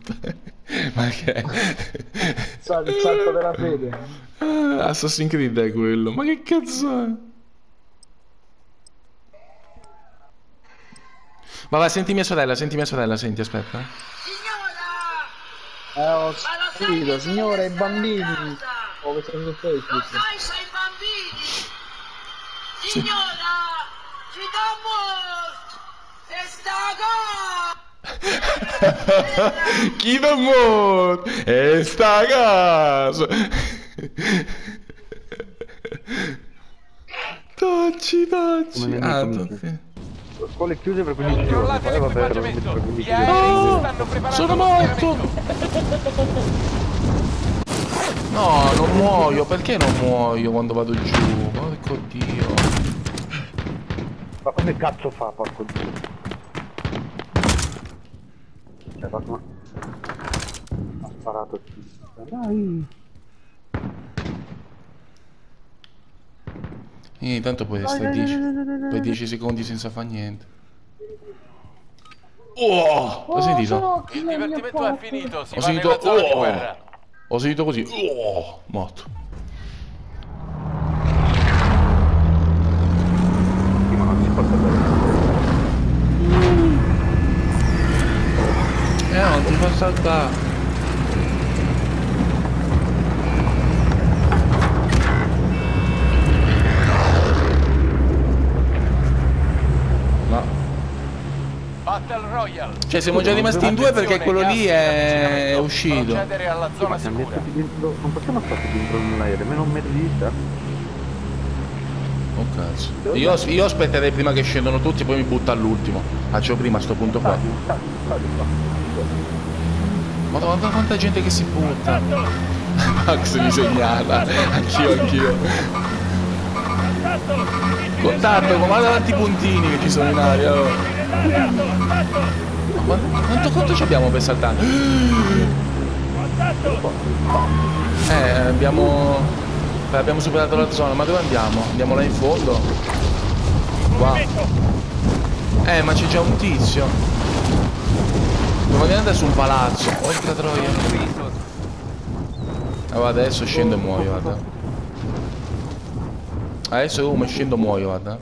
Ma che è? Il salto della fede. Assassin's Creed è quello. Ma che cazzo è? Va, senti mia sorella, senti, aspetta. Ho capito, signore, i bambini. Oh, questo è su Facebook. Lo sai se i bambini? Sì. Signora, ci dà molto! E sta qua! Chi da mo? E sta a casa. Tocci. Ah, tocci. Scuole chiuse per 15 giorni. Controllate Vabbè, l'equipaggiamento. per 15 Gli giorni. aerei si stanno preparando Sono per morto. l'atterramento. No, non muoio. Perché non muoio quando vado giù? Porco Dio. Ma come cazzo fa, porco dio? Cioè, ma... ha sparato il tizio. Dai! Tanto puoi stare 10 secondi senza fare niente. Oh! Ho sentito? Il divertimento è finito, si Ho va sentito... nella zona di Oh! guerra. Ho sentito così. Oh! Morto. Sì, ma non si porta bene. Non ti fa saltare. No. Battle Royale. Cioè siamo già rimasti in due perché quello lì è uscito. Procedere alla Sì, zona ma siamo sicura. messi dentro... non possiamo stare dentro nell'aereo, meno un metro di distanza. Oh cazzo. Io aspetterei prima che scendono tutti e poi mi butto all'ultimo. Faccio prima a sto punto qua. Madonna quanta gente che si butta. Max mi segnala. Anch'io. Contatto, ma davanti i puntini che ci sono in aria. Oh. Ma quanto ci abbiamo per saltare? Abbiamo superato la zona, ma dove andiamo? Andiamo là in fondo? Qua. Ma c'è già un tizio. Dobbiamo andare su un palazzo. Porca troia. Allora adesso scendo e muoio, guarda. Adesso come scendo muoio, guarda.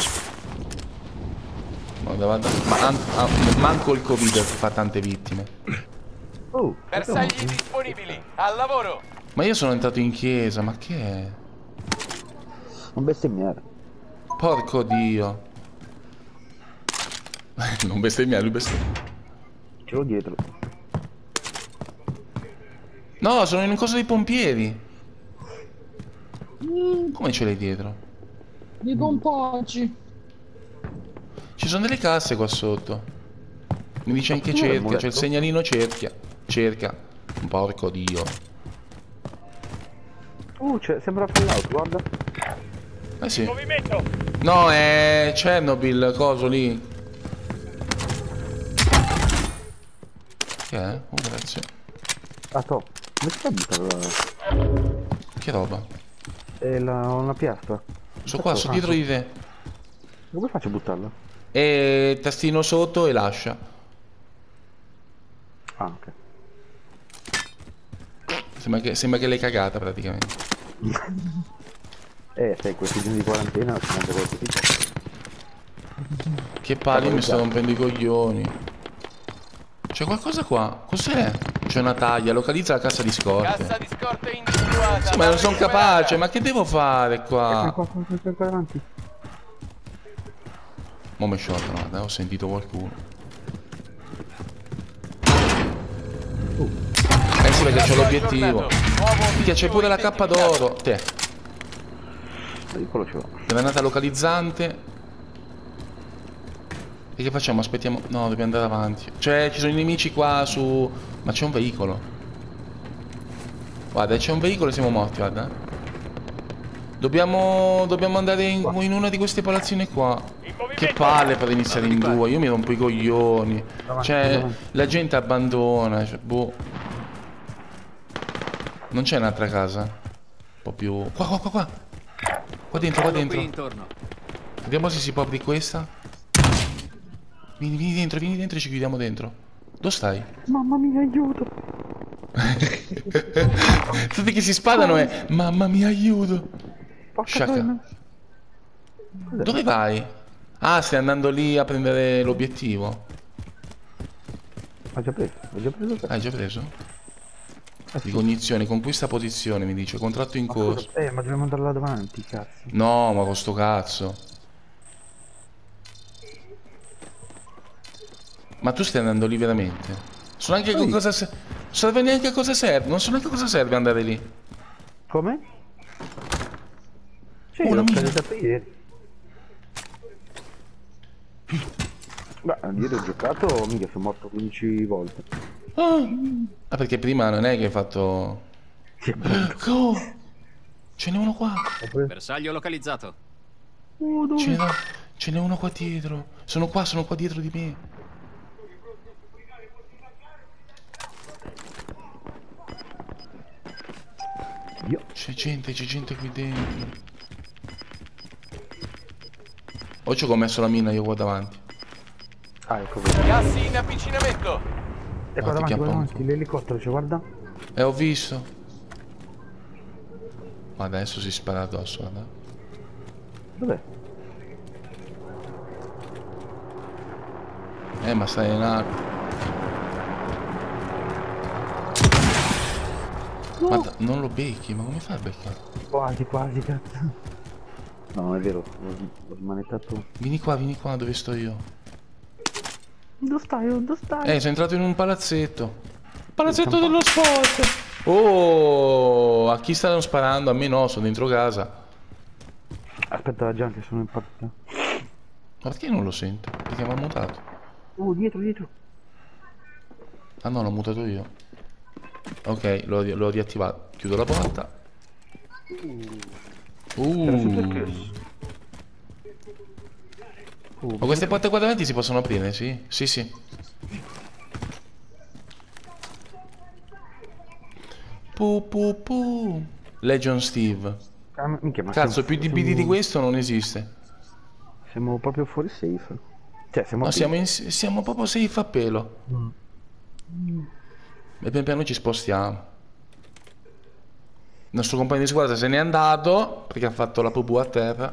Guarda. Manco il Covid fa tante vittime. Oh, Bersagli disponibili, al lavoro. Ma io sono entrato in chiesa, ma che è? non bestemmiare. Porco Dio. Non bestemmiare, lui bestemmia. Ce l'ho dietro. No, sono in un coso dei pompieri. Come ce l'hai dietro? I pompaggi. Ci sono delle casse qua sotto. Mi dice anche cerchia, c'è il segnalino cerchia. Cerca. Porco Dio. Sembra Fallout, guarda. Eh sì. Movimento. No, è Chernobyl, coso lì. Che è? Oh, grazie. Ah, top. Come si chiama? Che roba? È una piastra. Sono qua, sono dietro di te. Come faccio a buttarla? E tastino sotto e lascia. Ah, ok. Sembra che l'hai cagata praticamente. Sai, questi giorni di quarantena si mangia qualcosa. Che palle, mi sto rompendo i coglioni. C'è qualcosa qua? Cos'è? C'è una taglia, localizza la cassa di scorte. Cassa di scorte individuata. Sì, ma non sono capace, ma che devo fare qua? Qua davanti. Mo' mi sciolto, guarda, ho sentito qualcuno. Sì, perché c'ho l'obiettivo. Minchia, c'è pure la cappa d'oro. Te. Quello ce l'ho. Granata localizzante. E che facciamo? Aspettiamo. No, dobbiamo andare avanti. Cioè, ci sono i nemici qua su... Ma c'è un veicolo. Guarda, c'è un veicolo e siamo morti, guarda. Dobbiamo andare in una di queste palazzine qua. Che palle per iniziare in due. Io mi rompo i coglioni. Cioè, la gente abbandona. Cioè, boh. Non c'è un'altra casa? Un po' più... Qua. Qua dentro. Vediamo se si può aprire questa. Vieni dentro e ci chiudiamo dentro. Dove stai? Mamma mia, aiuto. Tutti che si sparano e... Mamma mia, aiuto. Porca Sciacca. troia. Dove vai? Ah, stai andando lì a prendere l'obiettivo. Ho già preso te. Hai già preso? Ricognizione, conquista posizione, mi dice. Contratto in corso. Ma dobbiamo andare là davanti, cazzo. No, ma con sto cazzo. Ma tu stai andando lì veramente? So neanche Sì. cosa serve. Non so neanche a cosa serve. Non so neanche a cosa serve andare lì. Come? Sì, Una l'ho mina. presa per ieri. Beh, ieri ho giocato, mica sono morto 15 volte. Ah, perché prima non è che hai fatto... Sì, Oh, ce n'è uno qua. Bersaglio localizzato. Ce n'è uno qua dietro. Sono qua dietro di me. Io. C'è gente qui dentro. O ci ho messo la mina io qua davanti. Ah, ecco qui. Gas in avvicinamento. E ti qua davanti, chiappa qua un davanti, l'elicottero, ci guarda. Ho visto. Ma adesso si spara addosso, guarda. Dov'è? Ma stai in acqua. No. Ma non lo becchi, ma come fai a beccare? Quasi, cazzo. No, non è vero, ho smanettato. Vieni qua, dove sto io. Dove stai? Sono entrato in un palazzetto. Palazzetto dello sport. Oh, a chi stanno sparando? A me no, sono dentro casa. Aspetta, già che sono in partita. Ma perché non lo sento? Perché mi ha mutato. Dietro. Ah no, l'ho mutato io. Ok, l'ho riattivato. Chiudo la porta. Ma queste porte qua davanti si possono aprire, sì? Sì. Legion Steve. Minchia, ma Cazzo, siamo- più di BD di questo non esiste. Siamo proprio fuori safe. Cioè, siamo No, qui. siamo proprio safe a pelo. E pian piano ci spostiamo. Il nostro compagno di squadra se n'è andato perché ha fatto la pupù a terra.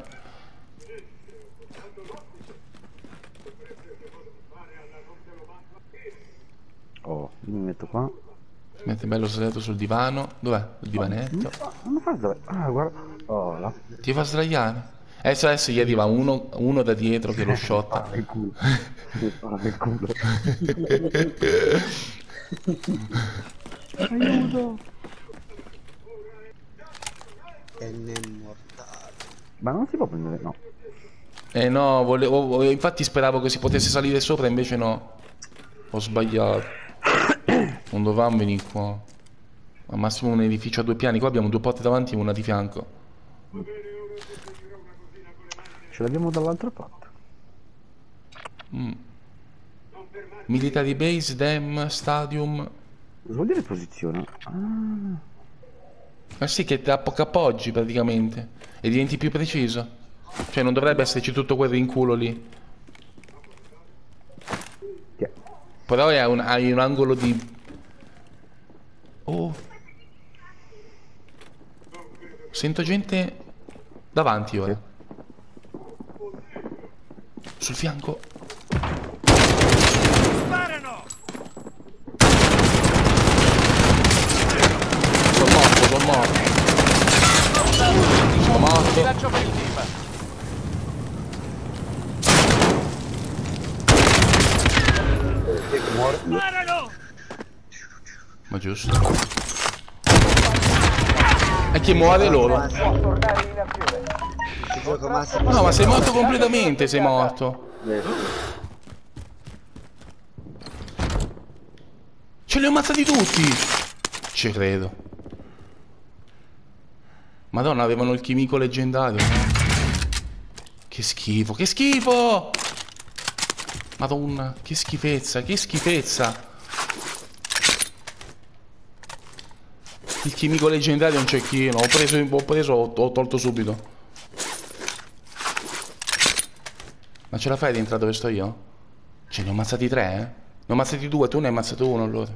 Oh, mi metto qua. Si mette bello seduto sul divano. Dov'è? Il divanetto. Non fa dove? Ah, guarda. Oh, là. Ti fa sdraiare. Adesso gli arriva uno da dietro che lo shotta. Il culo. Il culo. Aiuto. Ma non si può prendere, no. No, infatti speravo che si potesse salire sopra, invece no. Ho sbagliato. Non dovevamo venire qua. Al massimo un edificio a 2 piani. Qua abbiamo 2 porte davanti e una di fianco. Ce l'abbiamo dall'altra parte. Military base, dam, stadium. Cosa vuol dire posizione? Ah. Ma sì, che ti appoggi praticamente. E diventi più preciso. Cioè non dovrebbe esserci tutto quel rinculo lì. Yeah. Però hai un angolo di... Oh. Sento gente davanti ora. Sul fianco. Sparano! Sono morto. Sono morto. Lancio per il team. Sparano! Ma giusto. E chi muore loro? No, ma sei morto completamente, sei morto. Ce li ho ammazzati tutti. Ci credo. Madonna, avevano il chimico leggendario. Che schifo, che schifo! Madonna, che schifezza, che schifezza. Il chimico leggendario è un cecchino. Ho tolto subito. Ma ce la fai ad entrare dove sto io? Ce ne ho ammazzati 3, eh? Ne ho ammazzati due, tu ne hai ammazzato uno allora.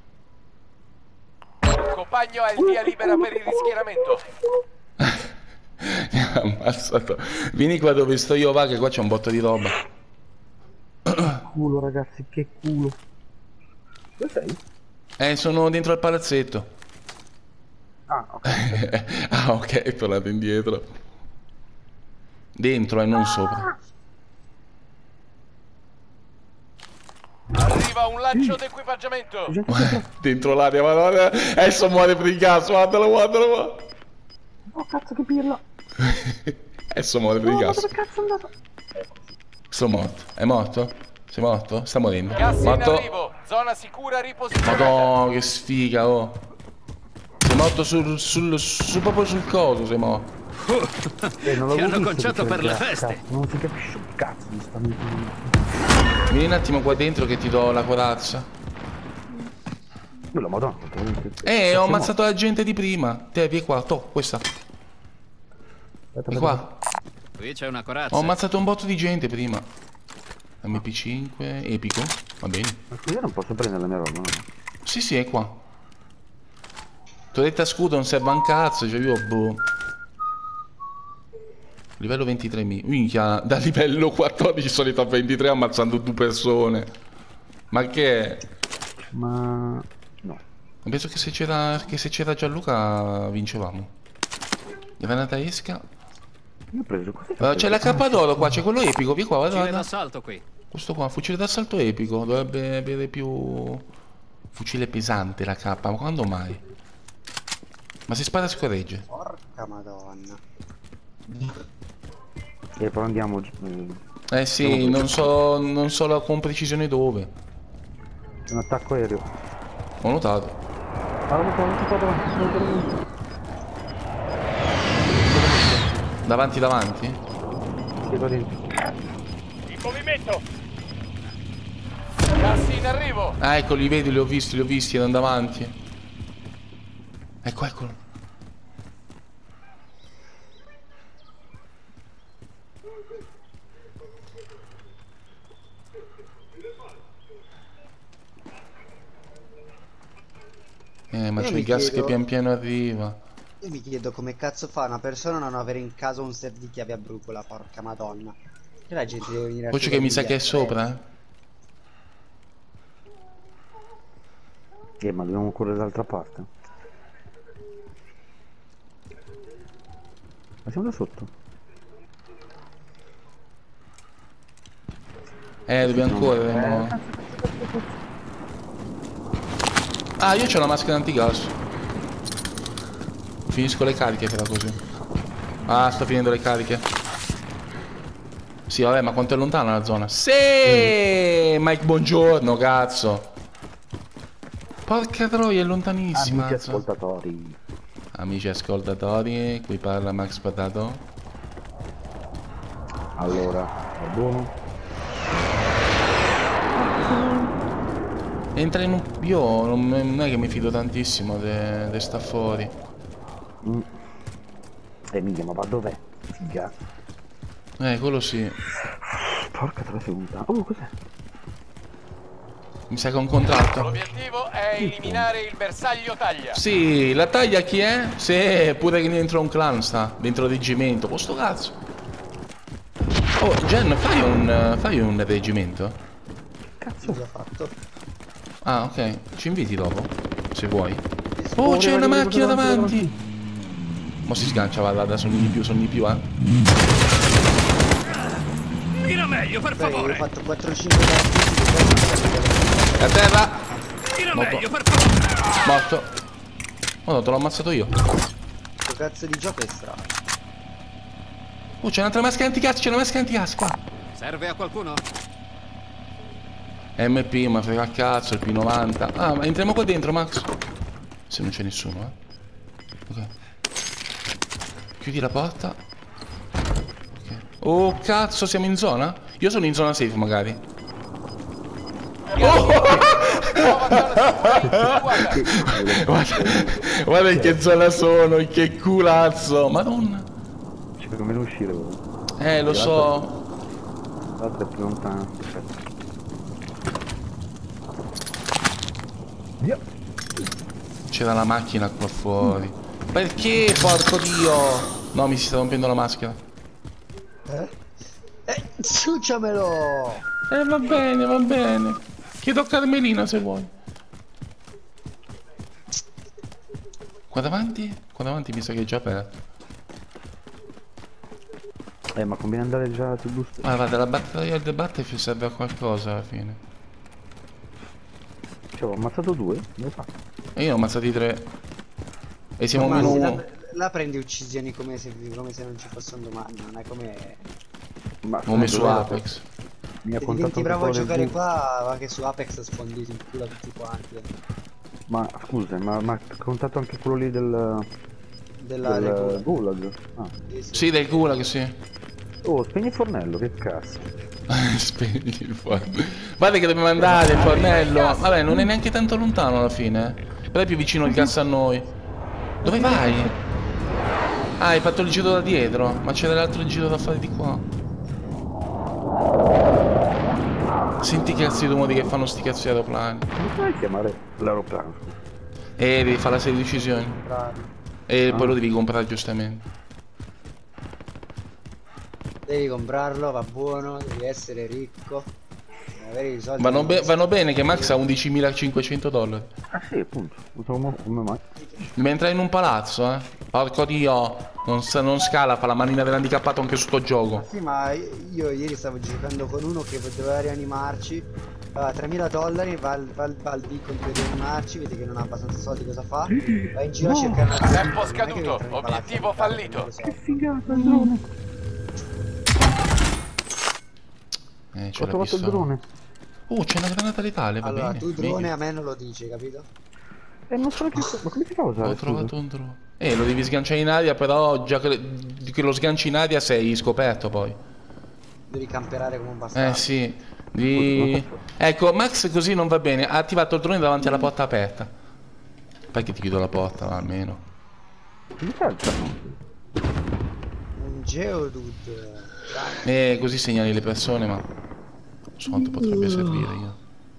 Il compagno ha il via libera per il rischieramento. Ammazzato. Vieni qua dove sto io, va, che qua c'è un botto di roba. Culo, ragazzi, che culo. Dove sei? Sono dentro al palazzetto. Ah, ok. Ah, ok, è tornato indietro. Dentro e non sopra. Arriva un lancio d'equipaggiamento. Dentro l'aria, madonna. Adesso muore per il gas, guardalo, guardalo. Oh, cazzo, che pirla. Adesso muore per il gas. Dove cazzo è andato? Sono morto. È morto? Sei morto? Sta morendo. Gas in Morto. arrivo. Zona sicura riposizionata. Madonna, che sfiga, oh. Sei morto proprio sul coso, sei morto. Non Ti hanno visto conciato che per le c'era, feste. cazzo, non si capisce un cazzo di sta Vieni un attimo qua dentro che ti do la corazza. la madonna. Ho ammazzato la gente di prima. Te, vieni qua, questa. Vieni qua. Qui c'è una corazza. Ho ammazzato un botto di gente prima. MP5, epico. Va bene. Ma scusa, io non posso prendere la mia roba, no? Sì, sì, è qua. Torretta scudo non serve a un cazzo, cioè io boh. Livello 23.000. Minchia, da livello 14 sono andato a 23 ammazzando 2 persone. Ma che è? Ma... no. Penso che se c'era Gianluca vincevamo. Granata esca. Io ho preso così. C'è la K d'oro qua, c'è quello epico, via qua, guarda, Fucile guarda. d'assalto qui. Questo qua, fucile d'assalto epico, dovrebbe avere più... Fucile pesante la K, ma quando mai? Ma se spara scorregge. Porca madonna. E poi andiamo... Eh sì, non so con precisione dove. un attacco aereo. Ho notato. Davanti, davanti? Chiedo dentro. In movimento. Gas in arrivo. Ah, ecco, li vedi, li ho visti, erano davanti. Ecco, eccolo. Ma c'è il gas che pian piano arriva. Io mi chiedo come cazzo fa una persona a non avere in casa un set di chiavi a brucola, porca madonna. Che la gente deve venire a Poi c'è che mi sa che è sopra, Ma dobbiamo correre dall'altra parte. Ma siamo da sotto. Dobbiamo correre, mo. Ah, io c'ho la maschera antigas. Finisco le cariche però così. Ah, sto finendo le cariche. Sì, vabbè, ma quanto è lontana la zona? Sì! Mike, buongiorno, cazzo. Porca troia, è lontanissima. Amici ascoltatori. Amici ascoltatori, qui parla Max Patato. Allora, va buono. Entra in un... Io non è che mi fido tantissimo de sta fuori. Minchia, ma dov'è? Figa. Quello sì. Porca traseduta. Oh, cos'è? Mi sa che ho un contratto. L'obiettivo è eliminare il bersaglio taglia. Sì, la taglia chi è? Sì, pure che dentro un clan sta. Dentro il reggimento. Oh, sto cazzo. Oh, Gen, fai un reggimento? Cazzo l'ho fatto. Ah, ok. Ci inviti dopo? Se vuoi. Oh, c'è una macchina davanti. Mo si sgancia, guarda, sono di più, Tira meglio, per Beh, io ho favore. fatto 4-5 partite. A terra. Tira Morto. meglio, per favore. Morto. Oh no, te l'ho ammazzato io. Questo cazzo di gioco è strano. Oh, c'è un'altra maschera antigas, qua. Serve a qualcuno? MP, ma frega al cazzo, il P90. Ah, ma entriamo qua dentro, Max. Se non c'è nessuno, Ok. Chiudi la porta. Ok. Oh, cazzo, siamo in zona? Io sono in zona safe, magari. Guarda in che zona sono, in che culazzo. Madonna. C'è come uscire. Lo so. L'altro è più lontano. C'era la macchina qua fuori. Perché, porco dio? No, mi si sta rompendo la maschera. Ciucciamelo! Va bene, va bene. Chiedo a Carmelina se vuoi. Qua davanti? Qua davanti mi sa che è già aperto. Ma conviene andare già sul booster. Ma guarda, la batteria del Battlefield serve a qualcosa alla fine. Cioè, ho ammazzato 2, come fa? E io ne ho ammazzati 3. E siamo Ma meno sì, 1. la prendi uccisioni come se non ci fosse un domani, non è come... Ma Come su dov'era? Apex. Mi ha Se contattato diventi bravo a quello del giocare booster. qua, va che su Apex sfondi il culo a tutti quanti. Ma scusa, ma ha contattato anche quello lì del Del Gulag. Ah. Sì, del Gulag, sì. Oh, spegni il fornello, che cazzo. Spegni il fornello. Guarda che dobbiamo andare, il fornello. Vabbè, non è neanche tanto lontano alla fine. Però è più vicino il gas a noi. Dove vai? Ah, hai fatto il giro da dietro. Ma c'era l'altro giro da fare di qua. Senti che cazzo di rumori che fanno sti cazzo di aeroplani. Come fai a chiamare l'aeroplano? Devi fare la serie di decisioni. E poi lo devi comprare giustamente. Devi comprarlo, va buono, devi essere ricco. Devi avere i soldi. Vanno bene che Max ha $11.500. Ah sì, appunto. Non so come mai. Mentre è in un palazzo, Porco dio. Non scala, fa la manina dell'handicappato anche su sto gioco. Sì, ma io ieri stavo giocando con uno che doveva rianimarci. $3.000, va al beacon per rianimarci, vede che non ha abbastanza soldi, cosa fa? Va in giro a cercare una Tempo non è che scaduto, entra nei palazzi obiettivo a comprare, fallito. non lo so. Che figata il drone. Ce Ho l'ha trovato il visto. drone. C'è una granata letale, va Allora, bene. tu drone Mica. a me non lo dici, capito? Non so che... Ma come si fa a usare? Ho trovato un drone. Lo devi sganciare in aria, però già che lo sganci in aria sei scoperto poi. Devi camperare come un bastardo. Sì. Ecco, Max così non va bene. Ha attivato il drone davanti alla porta aperta. Fai che ti chiudo la porta, almeno. Come salta? Un Geodude. Così segnali le persone, ma... Non so quanto potrebbe servire io.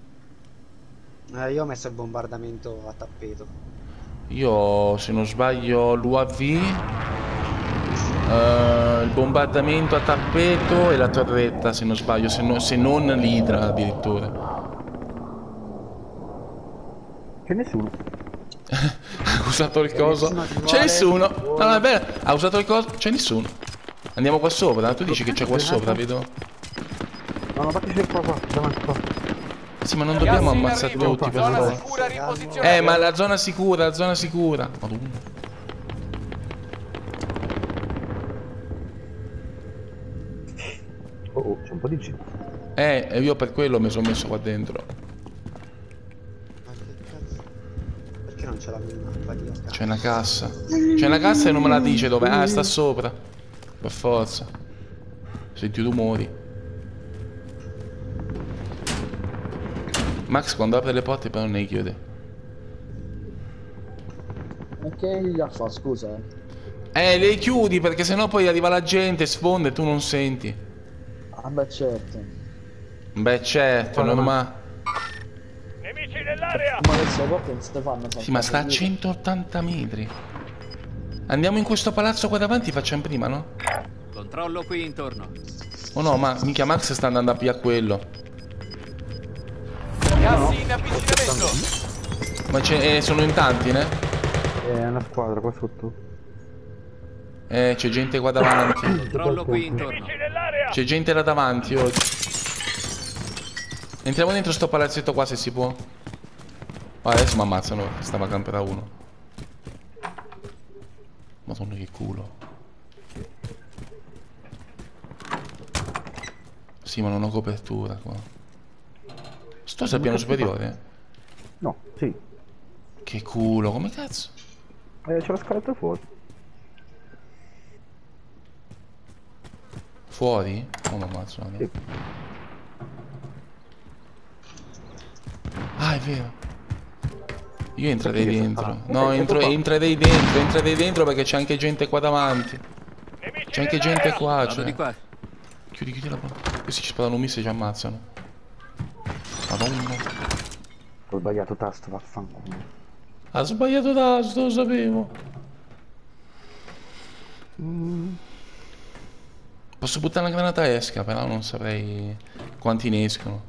Io ho messo il bombardamento a tappeto. Io, se non sbaglio, l'UAV, il bombardamento a tappeto e la torretta, se non sbaglio, se non l'idra addirittura. C'è nessuno. Ha usato il coso? nessuno ti C'è vuole, nessuno? buono. No, no, è vero, ha usato il coso? C'è nessuno. Andiamo qua sopra, tu dici che c'è qua sopra, vedo? No, fatti c'è qua, davanti qua. Sì, ma non dobbiamo Gas in ammazzare arrivo. tutti per Zona favore. sicura riposizionata. Ma la zona sicura, la zona sicura. Madonna. Oh, c'è un po' di gente. E io per quello mi sono messo qua dentro. Ma che cazzo? Perché non c'è la minimappa di accanto? C'è una cassa. C'è una cassa e non me la dice dove. Ah, sta sopra. Per forza. Senti i rumori. Max quando apre le porte però non ne chiude. Ma che gli ha fa, scusa? Le chiudi perché sennò poi arriva la gente, sfonda e tu non senti. Ah beh certo. Beh certo, normale. Nemici nell'area. Ma adesso le porte non si fanno. Sì, ma sta a 180 metri. Andiamo in questo palazzo qua davanti, facciamo prima, no? Controllo qui intorno. Oh no, ma mica Max sta andando a via quello. Gas in avvicinamento. Ma sono in tanti, ne? È una squadra qua sotto. C'è gente qua davanti. Controllo qui intorno. Nemici nell'area. C'è gente là davanti oggi. Entriamo dentro sto palazzetto qua se si può. Adesso mi ammazzano, stava a campera uno. Madonna che culo. Sì, ma non ho copertura qua. Sto al piano superiore? No, sì. Che culo, come cazzo? C'è la scaletta fuori. Fuori? Oh mi ammazzo. Sì. Ah, è vero. Io entrerei Perché dentro. sta- No, ok, ecco qua. entrerei dentro perché c'è anche gente qua davanti. Nemici C'è anche nell'area. gente qua, Vado cioè. di qua. Chiudi la porta. Questi ci sparano un missile e ci ammazzano. Madonna. Ho sbagliato tasto, vaffanculo. Ha sbagliato tasto, lo sapevo. Posso buttare una granata esca, però non saprei quanti ne escono.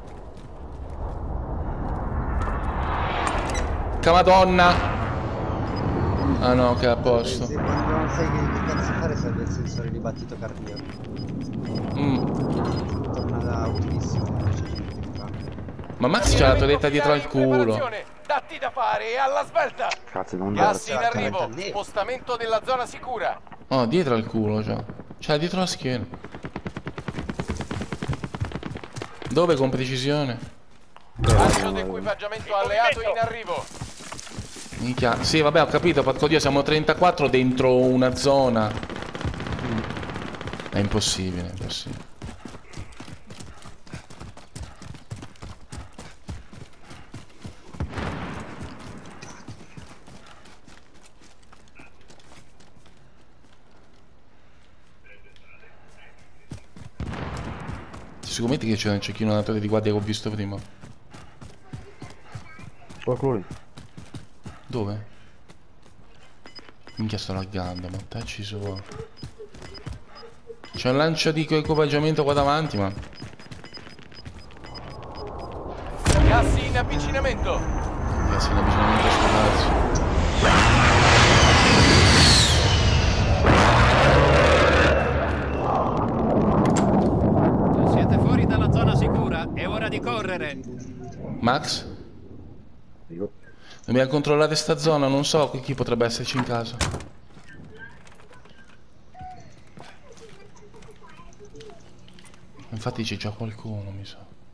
Camadonna! Ah no, che è a posto. Se quando non sai che cazzo fare serve il sensore di battito cardiaco. Torna utilissimo. Ma Max c'ha la torretta dietro al culo. Datti da fare e alla svelta. Cazzo, non Gas c'è in la arrivo. torretta lì. Spostamento della zona sicura. Oh, dietro al culo, cioè. C'ha dietro la schiena. Dove con precisione? Lancio d'equipaggiamento alleato in arrivo. Minchia. Sì, vabbè, ho capito, porco Dio, siamo 34 dentro una zona. È impossibile, è impossibile. Sicuramente che c'è un cecchino nella torre di guardia che ho visto prima. Qualcuno lì. Dove? Minchia, sto laggando, ma tacci su. C'è un lancio di equipaggiamento qua davanti, ma... Gas in avvicinamento. Ragazzi, l'avvicinamento sto cazzo. Siete fuori dalla zona sicura, è ora di correre. Max? Io. Dobbiamo controllare sta zona, non so chi potrebbe esserci in casa. Infatti c'è già qualcuno, mi sa.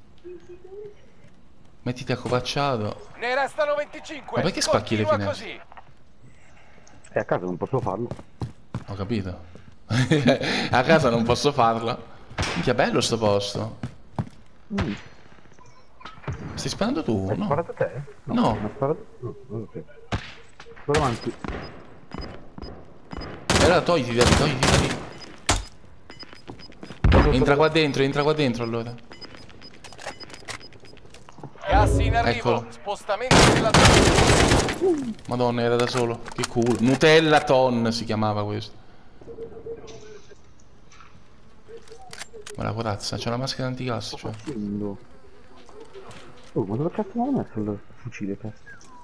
Mettiti accovacciato. Ne restano 25. Ma perché spacchi le Continua finestre? così. E a casa non posso farlo. Ho capito. A casa non posso farlo. Minchia, bello sto posto. Stai sparando tu? Hai No. sparato te? No. Non ho sparato. No, ok. Vado avanti. Allora togliti da lì, togliti da lì. Entra qua dentro allora. Gas in arrivo. Eccolo. Spostamento della zona. Madonna, era da solo. Che culo. Nutella Ton si chiamava questo. Ma la corazza, c'è una maschera antigas, cioè. Facendo. Oh, ma dove cazzo mi ha messo il fucile, cazzo?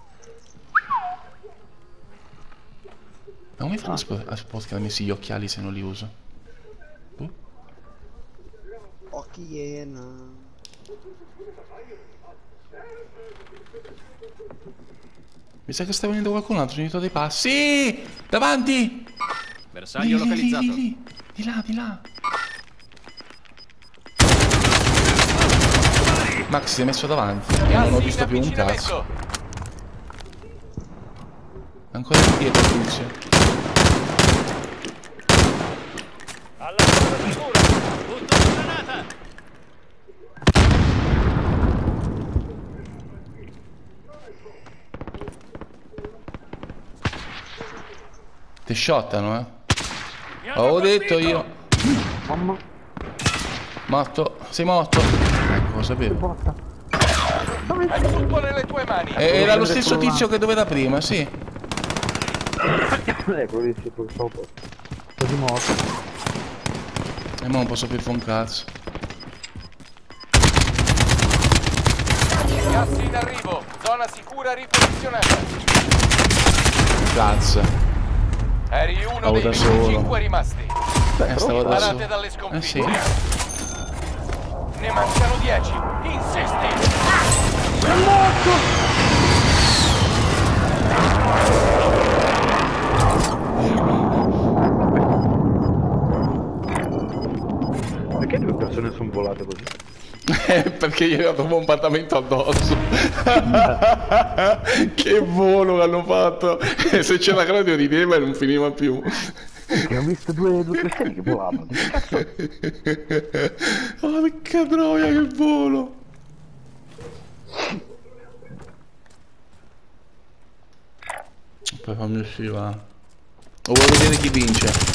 Ma come fanno a spostare messi gli occhiali se non li uso? Occhi iena. Mi sa che sta venendo qualcun altro, finito dei passi. Sì! Davanti! Bersaglio localizzato. Lì. Di là, di là. Max si è messo davanti e non ho visto più un cazzo. Ancora più dietro, tizio. Alla zona sicura. Butto una granata. Te shottano, eh. Mi hanno Avevo detto colpito. io. Mamma. Morto. Sei morto. Ecco, lo sapevo. Hai tutto nelle tue mani. Era lo stesso tizio che dove da prima, sì. Quello lì si può stare un po'. Così morto. E ma non posso più fare un cazzo. Gas in arrivo. Zona sicura riposizionata. Cazzo. Eri uno Stavo dei da solo. 25 rimasti. Stavo da Imparate solo. dalle sconfitte. Sì. Ne mancano 10. Insisti. Perché due persone sono volate così? Perché gli ho dato un bombardamento addosso. Che volo che hanno fatto. E se c'era radio rideva e non finiva più. Che ho visto due persone che volavano. Che cazzo? Oh, che troia, che volo. Poi fammi uscire, va. O vuoi vedere chi vince?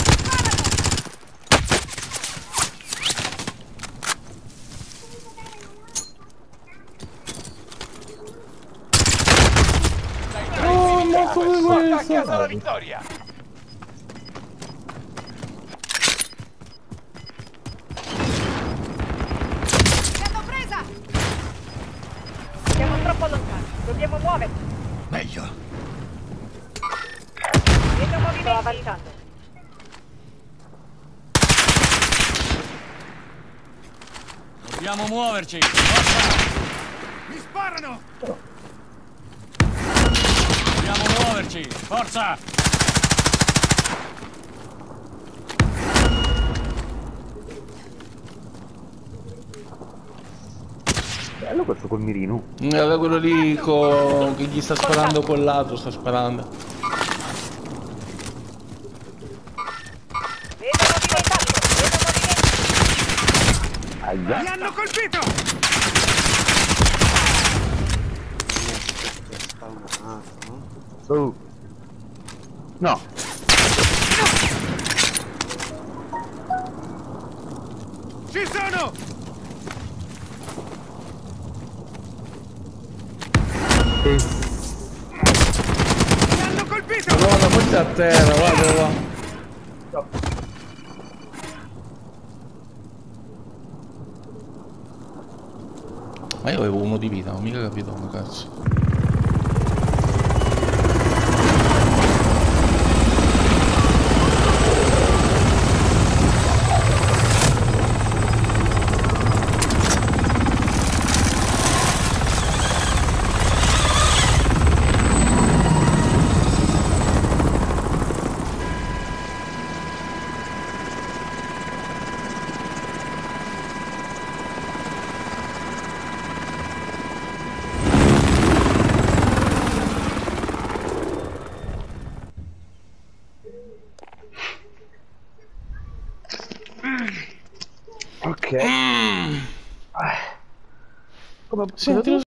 Porta a casa la vittoria. L'hanno presa! Siamo troppo lontani, dobbiamo muoverci. Meglio. Vedo movimenti. Sto avanzando. Dobbiamo muoverci. Forza! Mi sparano! Dobbiamo muoverci. Forza! Bello questo col mirino. Era quello lì che gli sta sparando con l'altro, sta sparando. Vedo movimenti. Vedo movimenti. Aia. Mi hanno colpito! Spawnato, no? Oh. No. Ci sono! Mi hanno colpito! Madonna, forse a terra, guarda qua. Ma io avevo uno di vita, non ho mica capito come cazzo. Ok. Sì,